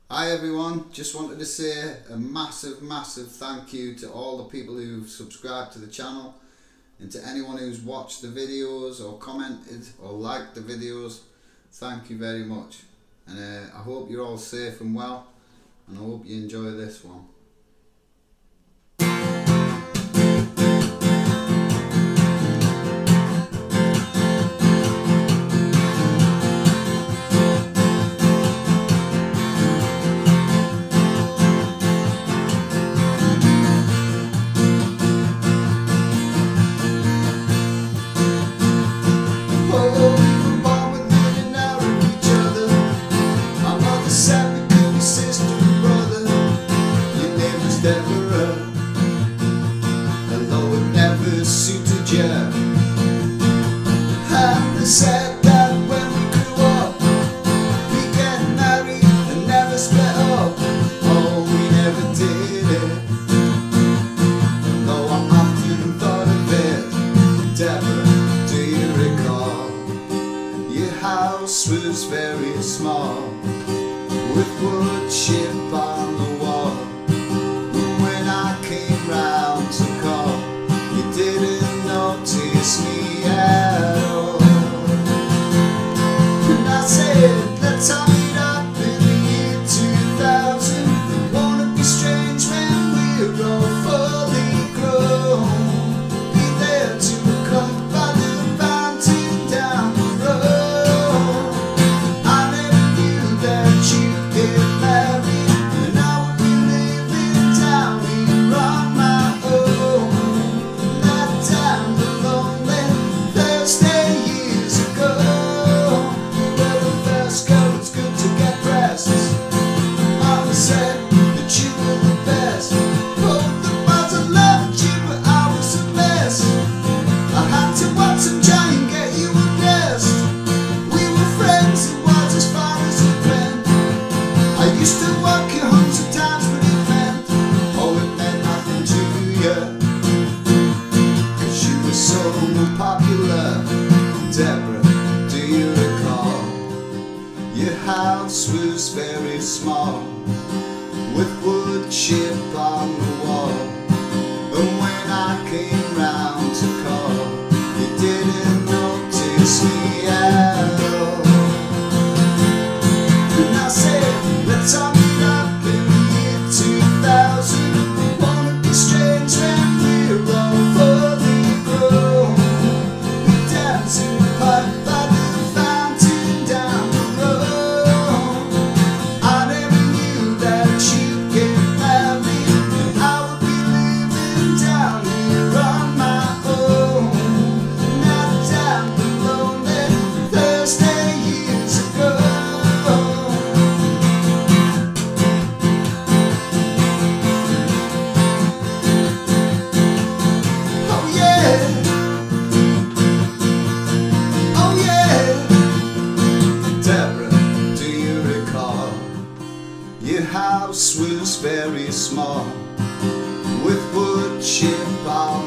Hi everyone, just wanted to say a massive thank you to all the people who've subscribed to the channel and to anyone who's watched the videos or commented or liked the videos. Thank you very much, and I hope you're all safe and well, and I hope you enjoy this one. Said that when we grew up, we'd get married and never split up. Oh, we never did it. Though I often thought of it. Deborah, do you recall? Your house was very small, with wood chip on the wall. When I came round to call, you didn't notice me at all. Let's all meet up in the year 2000. Won't it be strange when we're all fully grown? Be there to cut by the fountain down the road. I never knew that you'd get married, and I would be living down here on my own. That time the lonely Thursday years ago. Said that you were the best. Both the bars I loved you, but I was a mess. I had to watch some giant get you undressed. We were friends, it was as far as it went. I used to walk you home sometimes, but it meant nothing to you, 'cause you were so popular. Deborah, do you recall? Your house was very small, with wood chip on the wall. And when I came round to call, you didn't notice me at all. And I said, let's all meet up in the year 2000. Won't it be strange when we're all fully grown? We dance in the park by the fountain down the road. I never knew that you house was very small, with wood chip on